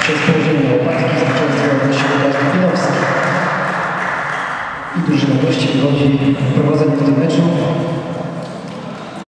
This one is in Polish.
Przez położenie na łopatki zaczęła gości Łukasz Dawidowski. I drużyna gości wychodzi w prowadzeniu w tym meczu